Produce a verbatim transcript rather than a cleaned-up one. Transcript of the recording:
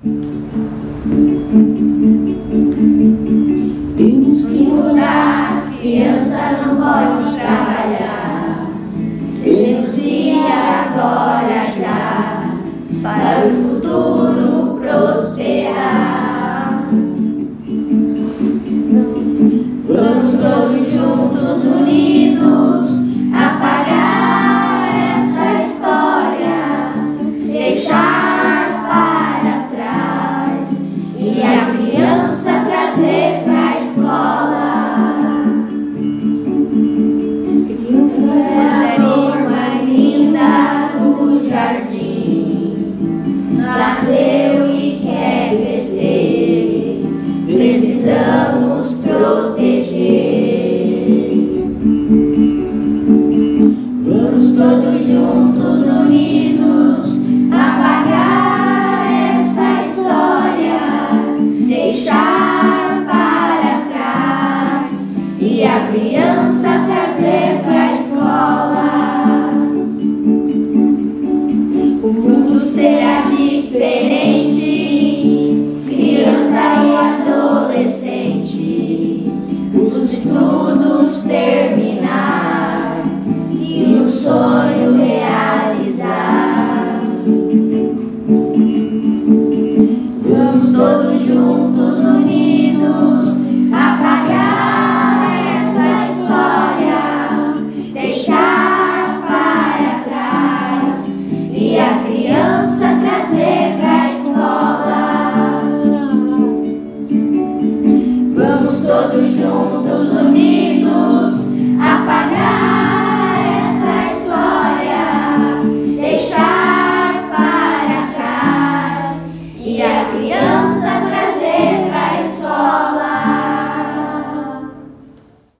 Temos que mudar, criança não pode trabalhar. Denuncia agora já, para o futuro prosperar. Vamos todos juntos, unidos, apagar essa história, deixar para trás e a criança trazer pra escola. Criança é a cor mais linda do jardim, nasceu e quer crescer, precisamos proteger. Vamos todos juntos, unidos, apagar essa história, deixar para trás e a criança trazer pra escola. O mundo será diferente, criança e adolescente, os estudos terminar e os sonhos realizar. Vamos todos juntos, unidos, apagar essa história, deixar para trás e a criança trazer pra escola. Vamos todos juntos, unidos, apagar essa história, deixar para trás e a criança